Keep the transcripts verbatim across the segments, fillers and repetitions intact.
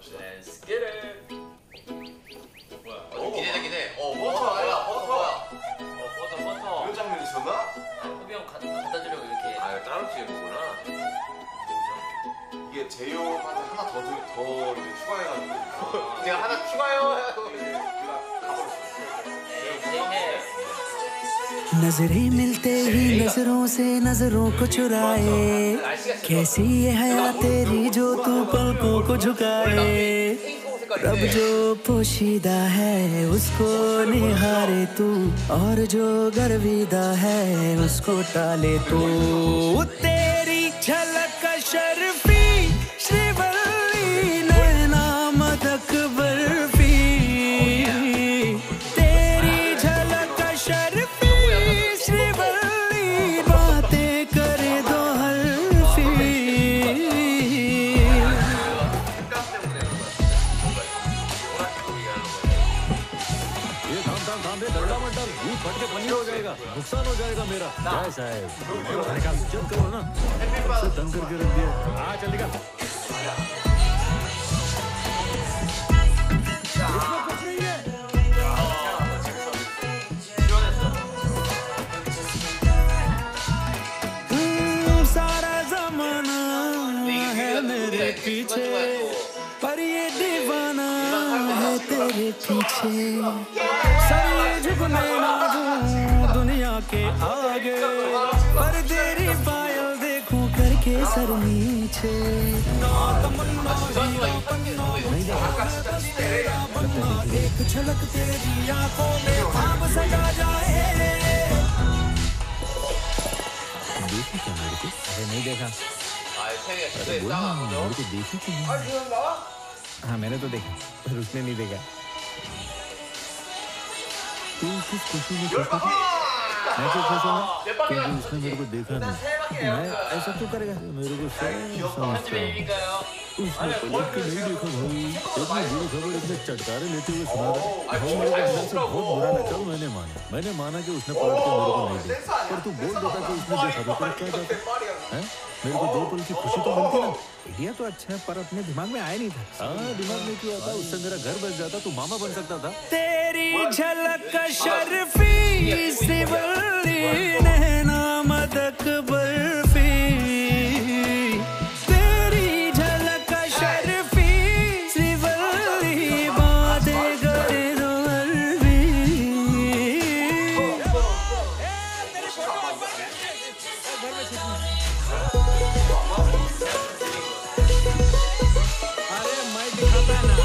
봅시다. Let's get it. 뭐야? 어, 기대돼 기대. 어, 버터 아니야? 버터 뭐야? 어, 버터 버터. 이런 장면 있었나? 아, 호비 형 갖다 갖다 주려고 이렇게. 아, 이거 따로 찍은 거구나. 이게 제이홉한테 하나 더, 더, 더 이제 추가해가지고. 제가 하나 추가해요. 하고 이제 우리가 가버렸어요. नजरें मिलते ही नजरों से नजरों को चुराए कैसी ये हया तेरी जो तू पलकों को झुकाए रब जो पोशीदा है उसको निहारे तू और जो गर्विदा है उसको टाले तू तेरी झलक शर्फी श्रीवल्ली नैना मदक बर्फी तेरी झलक शर्फी नुकसान हो जाएगा मेरा क्या साहब मैंने कहा चल करो ना से तंग करके रख दिया हाँ चलेगा कुछ नहीं है सारा जमाना है मेरे पीछे पर ये दीवाना है तेरे पीछे सर ये झुकने ना दूं दुनिया के आगे पर तेरी पायल देखूं करके सर नीचे एक झलक तेरी आंखों में ख्वाब सजा जाए देखी क्या मेरे को अरे नहीं देखा बोला मेरे को देखी क्यों हाँ मैंने तो देखा पर उसने नहीं देखा तू किस खुशी में खुश थी मैं तो खुश हूँ क्योंकि उसने मेरे को देखा नहीं मैं ऐसा क्यों करेगा मेरे को समझता उसने पलट के नहीं देखा भाई इतनी बुरी खबर इतने चटकारे लेते हुए सुना रहा भाई मेरे को अंदर से बहुत बुरा लगा चलो मैंने माना मैंने माना कि उसने पलट के मेरे को नहीं देखा पर तू बोल देता कि उसने देखा तो फिर क्या जाता है मेरे को दो पल की खुशी तो मिलती ना आइडिया तो अच्छा है पर अपने दिमाग में आया नहीं था हाँ दिमाग में क्यों आता उससे मेरा घर बच जाता तू मामा बन सकता था तेरी झलक शर्फी श्रीवल्ली नैना मदक बर्फी तेरी झलक शर्फी श्रीवल्ली बातें करे दो अरबी अरे मैं दिखाता ना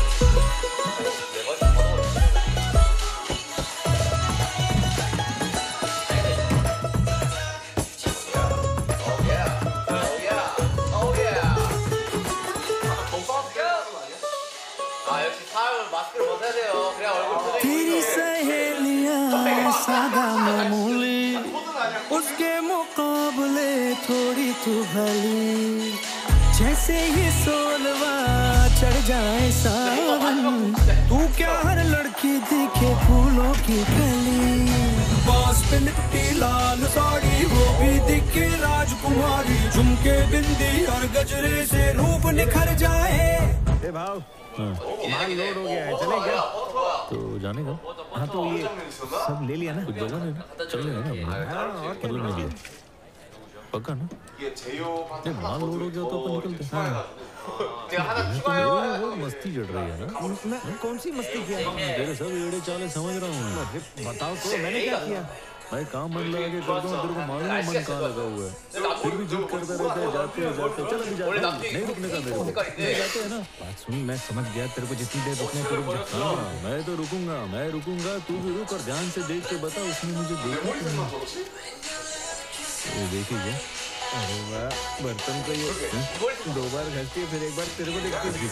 तेरी सहेलियां सादा मामूली उसके मुकाबले थोड़ी तू भली जैसे ही सोलवा चढ़ जाए सावन तू क्या हर लड़की दिखे फूलों की कली बांस पे लिपटी लाल साड़ी वो भी दिखे राजकुमारी झुमके बिंदी और गजरे से रूप निखर जाए ए भाव माल लोड हो गया है चले क्या तो जाने का हाँ तो ये सब ले लिया ना कुछ जगह नहीं चल लेना ना मतलब नहीं लिया पक्का ना ये माल लोड हो गया तो अपन निकलते हैं वो मस्ती चढ़ रही है ना कौन सी मस्ती किया तेरे सब एड़े चाले समझ रहा हूँ बताओ तो मैंने क्या किया भाई काम मन लगा के करता हूँ तेरे को मालूम है मन कहाँ लगा हुआ है फिर भी जिद करता रहता है जाते हैं जाते चल अभी जाते हैं नहीं रुकने का मेरे को नहीं जाते हैं ना बात सुन मैं समझ गया तेरे को जितनी देर रुकने को रुक जा हाँ मैं तो रुकूंगा मैं रुकूंगा तू भी रुक और ध्यान से देख के बता उसने मुझे देखा वो देखी क्या अरे वाह बर्तन को ये दो बार घसती है फिर एक बार तेरे को देखती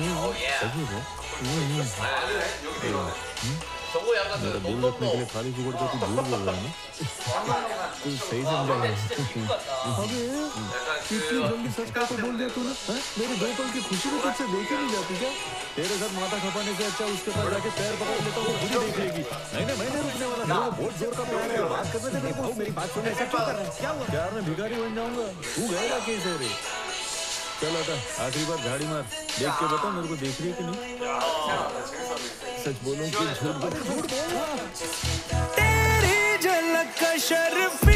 है मेरा दिल रखने के लिए खाली फुकड़ का तू भूल गया ना तू सही समझा अबे इतनी जल्दी सच का तो बोल दिया तूने मेरे दो पल की खुशी को तुझसे देखी नहीं जाती क्या तेरे साथ माथा खपाने से अच्छा उसके पास जाके पैर पकड़ लेता हूँ खुद देख लेगी नहीं नहीं मैं नहीं रुकने वाला मेरे को बहुत जोर का प्लान है बात करने दे मेरी बात सुनने ऐसा क्यों कर रहा है क्या हुआ प्यार में भिखारी बन जाऊंगा तू गएगा कैसे रे चल आता आखिरी बार झाड़ी मार, देख के बता मेरे को देख रही है कि नहीं। सच बोलूं कि झूठ बोलूं? तेरी झलक का शर्फ